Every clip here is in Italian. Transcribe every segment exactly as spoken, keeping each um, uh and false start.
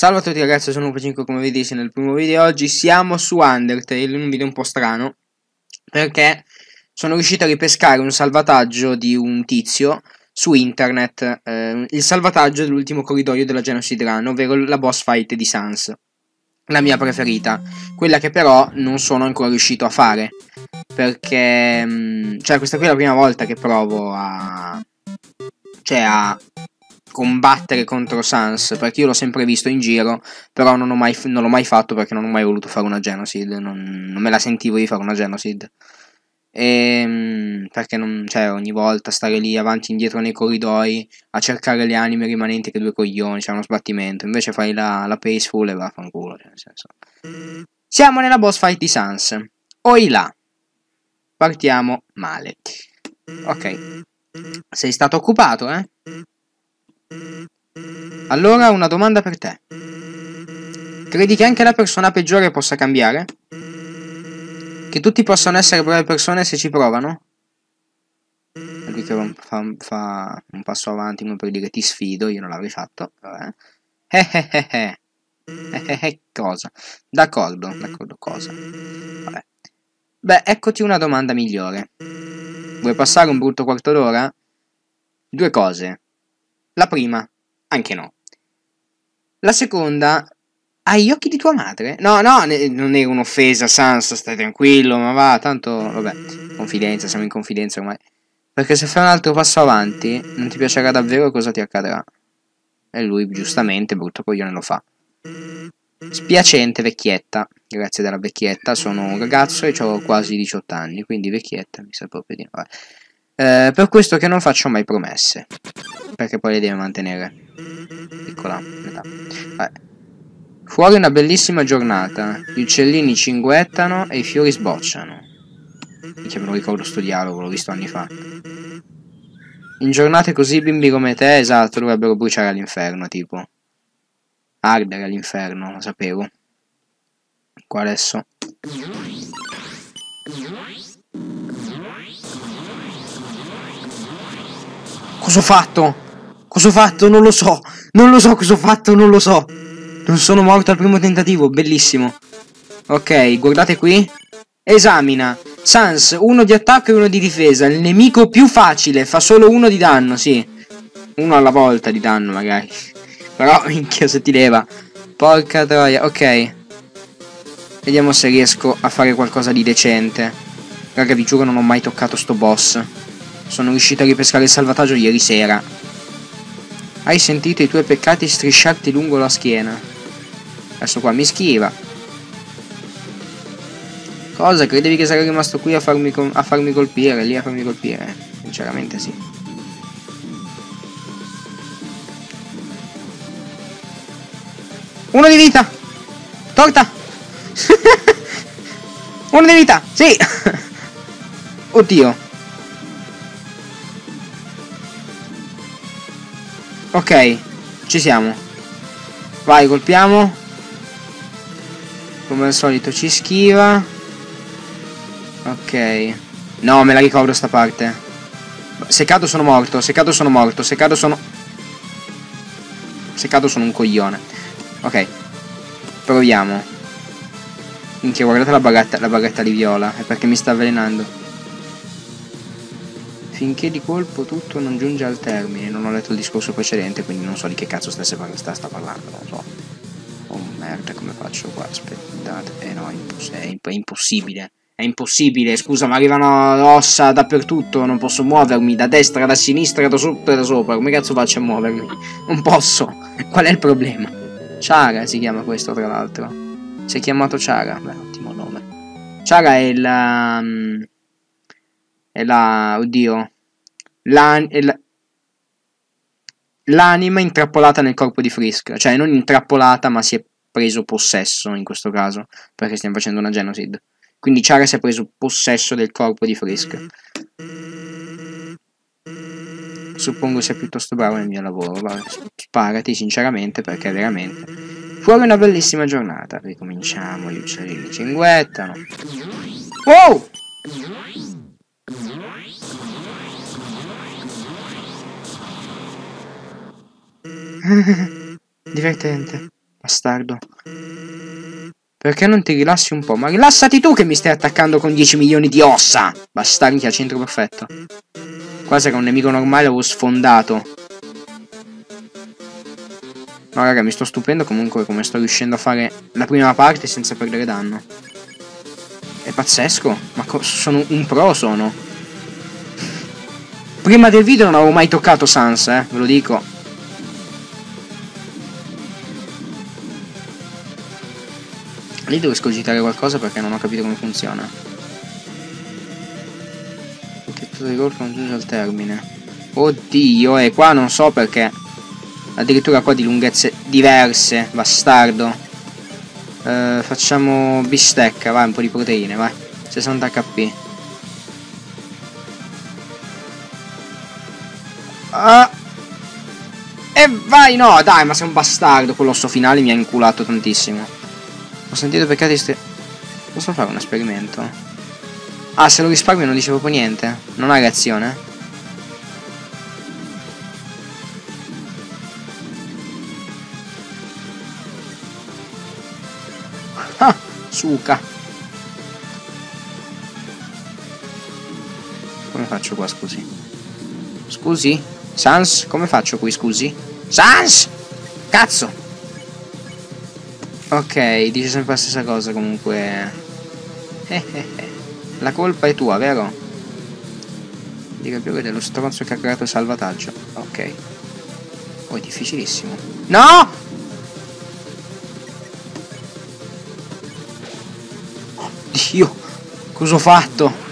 Salve a tutti ragazzi, sono Lupacinco, come vedete nel primo video. Oggi siamo su Undertale, in un video un po' strano, perché sono riuscito a ripescare un salvataggio di un tizio su internet, eh, il salvataggio dell'ultimo corridoio della Genocid Run, ovvero la boss fight di Sans, la mia preferita, quella che però non sono ancora riuscito a fare, perché, mh, cioè questa qui è la prima volta che provo a, cioè a combattere contro Sans, perché io l'ho sempre visto in giro, però non, ho mai, non l'ho mai fatto perché non ho mai voluto fare una Genocid, non, non me la sentivo di fare una Genocid, e, perché non, cioè, ogni volta stare lì avanti e indietro nei corridoi a cercare le anime rimanenti, che due coglioni, c'è uno sbattimento, invece fai la, la peaceful e vaffanculo, cioè, nel senso. Siamo nella boss fight di Sans, oi là, partiamo male. Ok, sei stato occupato, eh? Allora una domanda per te. Credi che anche la persona peggiore possa cambiare? Che tutti possano essere brave persone se ci provano? E lui che fa, fa un passo avanti come per dire ti sfido, io non l'avrei fatto. Vabbè. Eh eh eh eh. Eh eh eh cosa? D'accordo, d'accordo cosa? Vabbè. Beh, eccoti una domanda migliore. Vuoi passare un brutto quarto d'ora? Due cose. La prima, anche no. La seconda, hai gli occhi di tua madre? No, no, ne, non è un'offesa, Sans, stai tranquillo, ma va, tanto, vabbè, confidenza, siamo in confidenza ormai. Perché se fai un altro passo avanti, non ti piacerà davvero cosa ti accadrà. E lui, giustamente, brutto coglione lo fa. Spiacente, vecchietta. Grazie della vecchietta, sono un ragazzo e ho quasi diciotto anni, quindi vecchietta, mi sa proprio di no. Eh, per questo che non faccio mai promesse, perché poi le deve mantenere. Piccola metà. Vabbè. Fuori una bellissima giornata, gli uccellini cinguettano e i fiori sbocciano. Minchia, me lo ricordo sto dialogo, l'ho visto anni fa. In giornate così bimbi come te, esatto, dovrebbero bruciare all'inferno, tipo. Ardere all'inferno, lo sapevo. Qua adesso. Cosa ho fatto? Cosa ho fatto? Non lo so. Non lo so cosa ho fatto, non lo so. Non sono morto al primo tentativo, bellissimo. Ok, guardate qui. Esamina. Sans, uno di attacco e uno di difesa. Il nemico più facile, fa solo uno di danno, sì. Uno alla volta di danno, magari. Però, minchia, se ti leva. Porca troia, ok. Vediamo se riesco a fare qualcosa di decente. Raga, vi giuro non ho mai toccato sto boss. Sono riuscito a ripescare il salvataggio ieri sera. Hai sentito i tuoi peccati strisciarti lungo la schiena. Adesso qua mi schiva. Cosa? Credevi che sarei rimasto qui a farmi, a farmi colpire? Lì a farmi colpire? Sinceramente sì. Uno di vita! Torta! Uno di vita! Sì! Oddio. Ok, ci siamo. Vai, colpiamo. Come al solito ci schiva. Ok. No, me la ricordo sta parte. Se cado sono morto, se cado sono morto, se cado sono... Se cado sono un coglione. Ok. Proviamo. Minchia, guardate la baghetta, la baghetta di viola. È perché mi sta avvelenando. Finché di colpo tutto non giunge al termine. Non ho letto il discorso precedente, quindi non so di che cazzo stesse sta, sta parlando, non so. Oh merda, come faccio qua? Aspettate. Eh no, è, imposs è, imp è impossibile. È impossibile, scusa, ma arrivano ossa dappertutto. Non posso muovermi da destra, da sinistra, da sotto e da sopra. Come cazzo faccio a muovermi? Non posso. Qual è il problema? Chara si chiama questo, tra l'altro. Si è chiamato Chara. Beh, ottimo nome. Chara è la... È la... Oddio. L'anima la, intrappolata nel corpo di Frisk. Cioè, non intrappolata, ma si è preso possesso in questo caso. Perché stiamo facendo una Genocid. Quindi Chara si è preso possesso del corpo di Frisk. Suppongo sia piuttosto bravo nel mio lavoro. Vabbè, sparati sinceramente, perché veramente... Fuori una bellissima giornata. Ricominciamo, gli uccellini cinguettano. Wow! Divertente. Bastardo. Perché non ti rilassi un po'? Ma rilassati tu che mi stai attaccando con dieci milioni di ossa! Bastardi, a centro perfetto. Qua se era un nemico normale avevo sfondato. No raga, mi sto stupendo comunque come sto riuscendo a fare la prima parte senza perdere danno. È pazzesco. Ma sono un pro, sono. Prima del video non avevo mai toccato Sans, eh, ve lo dico. Lì devo escogitare qualcosa perché non ho capito come funziona. Perché tutto il gol congiunge al termine. Oddio, e qua non so perché. Addirittura qua di lunghezze diverse, bastardo. Eh, facciamo bistecca, vai, un po' di proteine, vai. sessanta H P. Ah. E vai, no, dai, ma sei un bastardo. Quell'osso finale mi ha inculato tantissimo. Ho sentito peccati st... Posso fare un esperimento? Ah, se lo risparmio non dice proprio niente. Non ha reazione. Ah, suca. Come faccio qua, scusi? Scusi? Sans? Come faccio qui, scusi? Sans! Cazzo! Ok, dice sempre la stessa cosa comunque. Eh, eh, eh. La colpa è tua, vero? Dica più che dello stronzo che ha creato il salvataggio. Ok. Oh, è difficilissimo. No! Dio! Cosa ho fatto?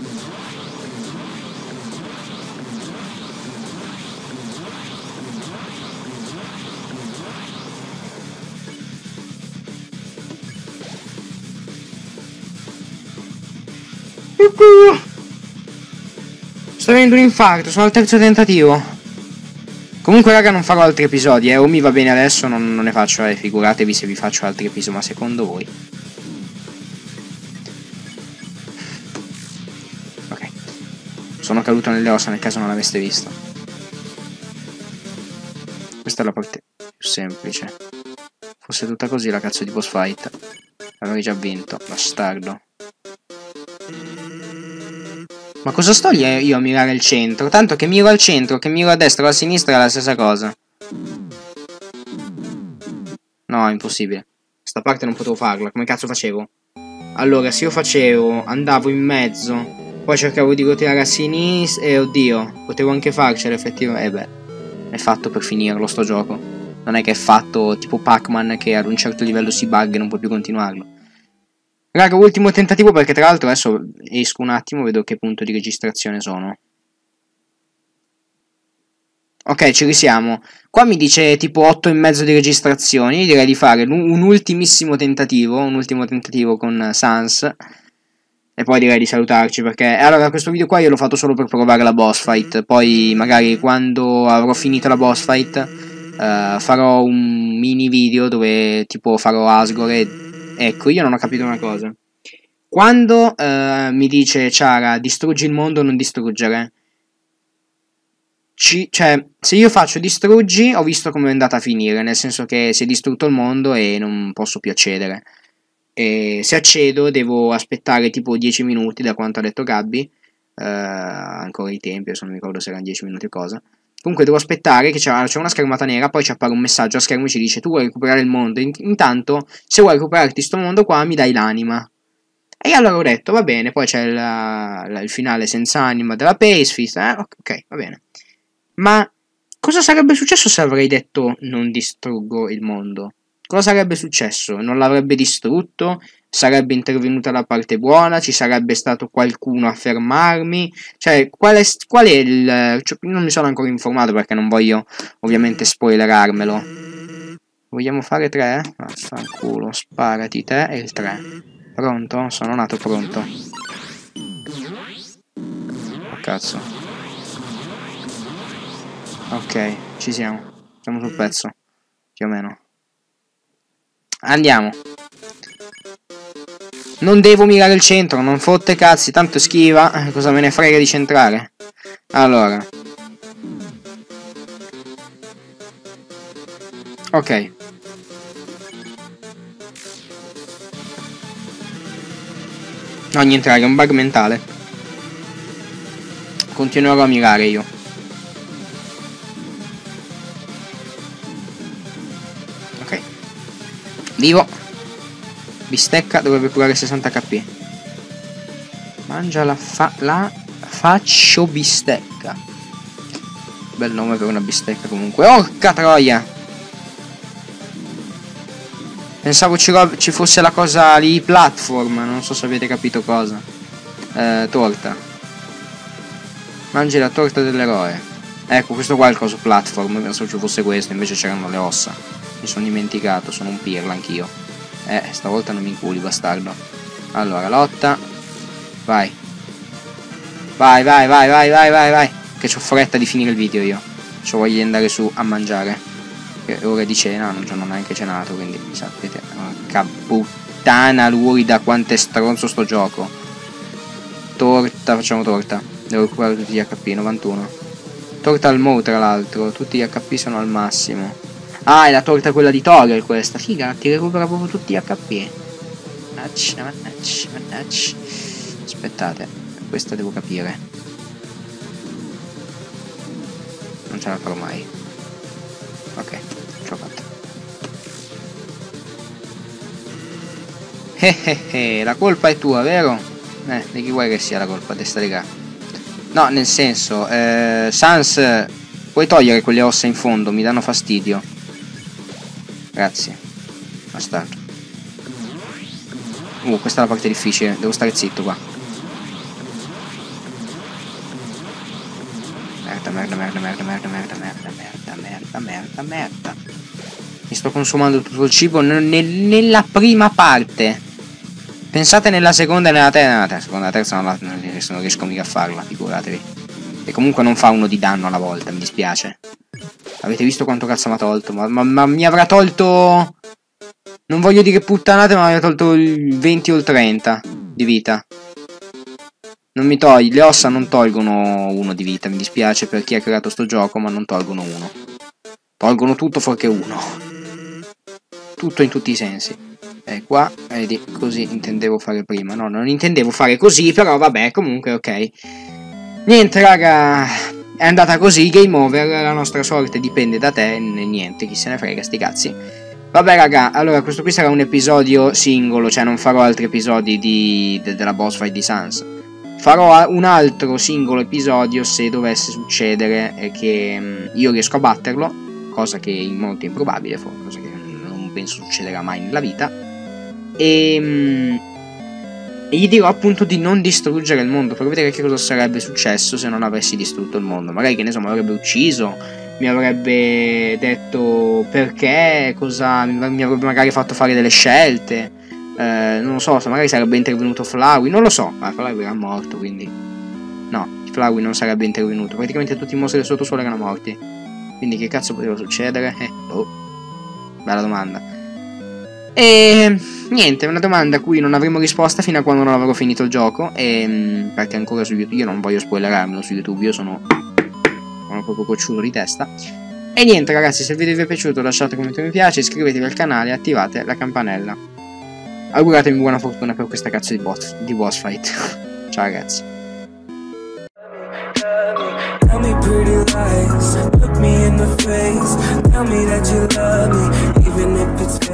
Sto avendo un infarto, sono al terzo tentativo. Comunque raga non farò altri episodi, eh. O mi va bene adesso, non, non ne faccio, eh. Figuratevi se vi faccio altri episodi, ma secondo voi? Ok. Sono caduto nelle ossa nel caso non l'aveste visto. Questa è la parte più semplice. Fosse tutta così la cazzo di boss fight. Avrei già vinto, bastardo. Ma cosa sto io a mirare il centro? Tanto che miro al centro, che miro a destra o a sinistra è la stessa cosa. No, è impossibile. Sta parte non potevo farla, come cazzo facevo? Allora, se io facevo, andavo in mezzo, poi cercavo di roteare a sinistra e oddio, potevo anche farcela effettivamente. Eh beh, è fatto per finirlo sto gioco. Non è che è fatto tipo Pac-Man che ad un certo livello si bugga e non può più continuarlo. Raga, ultimo tentativo perché tra l'altro adesso esco un attimo, vedo che punto di registrazione sono. Ok, ci risiamo. Qua mi dice tipo otto e mezzo di registrazioni. Direi di fare un ultimissimo tentativo, un ultimo tentativo con Sans. E poi direi di salutarci perché... Allora, questo video qua io l'ho fatto solo per provare la boss fight. Poi magari quando avrò finito la boss fight uh, farò un mini video dove tipo farò Asgore. Ecco, io non ho capito una cosa. Quando uh, mi dice Chara distruggi il mondo, non distruggere. Ci, cioè, se io faccio distruggi, ho visto come è andata a finire, nel senso che si è distrutto il mondo e non posso più accedere. E se accedo devo aspettare tipo dieci minuti, da quanto ha detto Gabby, uh, ancora i tempi, adesso non mi ricordo se erano dieci minuti o cosa. Comunque devo aspettare che c'è una schermata nera, poi ci appare un messaggio a schermo e ci dice tu vuoi recuperare il mondo, intanto se vuoi recuperarti sto mondo qua mi dai l'anima. E allora ho detto va bene, poi c'è il finale senza anima della Pacefist, eh? Ok, va bene. Ma cosa sarebbe successo se avrei detto non distruggo il mondo? Cosa sarebbe successo? Non l'avrebbe distrutto? Sarebbe intervenuta la parte buona? Ci sarebbe stato qualcuno a fermarmi? Cioè, qual è, qual è il... Cioè, non mi sono ancora informato perché non voglio ovviamente spoilerarmelo. Vogliamo fare tre? Vaffanculo, sparati te e il tre. Pronto? Sono nato pronto. Oh cazzo. Ok, ci siamo. Siamo sul pezzo. Più o meno. Andiamo. Non devo mirare il centro, non fotte cazzi, tanto schiva. Cosa me ne frega di centrare? Allora. Ok. No, niente raga, è un bug mentale. Continuerò a mirare io. Ok. Vivo. Bistecca dovrebbe curare sessanta H P. Mangia la fa... la faccio bistecca. Bel nome per una bistecca comunque. Orca troia! Pensavo ci, ci fosse la cosa lì, platform. Non so se avete capito cosa. Eh, torta. Mangi la torta dell'eroe. Ecco, questo qua è il coso platform. Pensavo ci fosse questo, invece c'erano le ossa. Mi sono dimenticato, sono un pirla anch'io. Eh, stavolta non mi inculi, bastardo. Allora, lotta. Vai. Vai, vai, vai, vai, vai, vai, vai. Che c'ho fretta di finire il video io. C'ho voglia di andare su a mangiare. Che è ora di cena, non sono neanche cenato, quindi sapete. Porca puttana lurida, quanto è stronzo sto gioco. Torta, facciamo torta. Devo recuperare tutti gli H P, novantuno. Torta al Mo, tra l'altro. Tutti gli H P sono al massimo. Ah, è la torta quella di Toggle questa. Figa, ti recupera proprio tutti gli H P. Mannaggia, mannaggia, mannaggia. Aspettate, questa devo capire. Non ce la farò mai. Ok, ce l'ho fatta. Eh eh eh, la colpa è tua, vero? Eh, di chi vuoi che sia la colpa? Testa di gara. No, nel senso, eh, Sans, puoi togliere quelle ossa in fondo, mi danno fastidio. Grazie. Bastardo. Uh, questa è la parte difficile, devo stare zitto qua. Merda, merda, merda, merda, merda, merda, merda, merda, merda, merda, merda. Mi sto consumando tutto il cibo nel, nella prima parte. Pensate nella seconda e nella terza. Nella terza, seconda e terza non, la, non riesco mica a farla, figuratevi. E comunque non fa uno di danno alla volta, mi dispiace. Avete visto quanto cazzo mi ha tolto? Ma, ma, ma mi avrà tolto... Non voglio dire puttanate, ma mi avrà tolto il venti o il trenta di vita. Non mi togli, le ossa non tolgono uno di vita, mi dispiace per chi ha creato sto gioco, ma non tolgono uno. Tolgono tutto fuorché uno. Tutto in tutti i sensi. E qua, vedi, così intendevo fare prima. No, non intendevo fare così, però vabbè, comunque ok. Niente raga, è andata così, game over, la nostra sorte dipende da te, niente, chi se ne frega, sti cazzi. Vabbè raga, allora questo qui sarà un episodio singolo, cioè non farò altri episodi di, de, della boss fight di Sans. Farò un altro singolo episodio se dovesse succedere che mh, io riesco a batterlo, cosa che è molto improbabile, cosa che non penso succederà mai nella vita. E, mh, e gli dirò appunto di non distruggere il mondo, per vedere che cosa sarebbe successo se non avessi distrutto il mondo. Magari, che ne so, mi avrebbe ucciso, mi avrebbe detto perché, cosa, mi avrebbe magari fatto fare delle scelte. Eh, non lo so, se magari sarebbe intervenuto Flowey, non lo so, ma Flowey era morto, quindi no, Flowey non sarebbe intervenuto, praticamente tutti i mostri del sottosuolo erano morti, quindi che cazzo poteva succedere? Eh, oh, bella domanda. E niente, è una domanda a cui non avremo risposta fino a quando non avrò finito il gioco, e, perché ancora su YouTube, io non voglio spoilerarmelo su YouTube, io sono, sono proprio cocciuto di testa. E niente ragazzi, se il video vi è piaciuto lasciate un commento mi piace, iscrivetevi al canale e attivate la campanella. Auguratemi buona fortuna per questa cazzo di boss, di boss fight. Ciao ragazzi. Tell me pretty lies, look me in the face, tell me that you love me, even if it's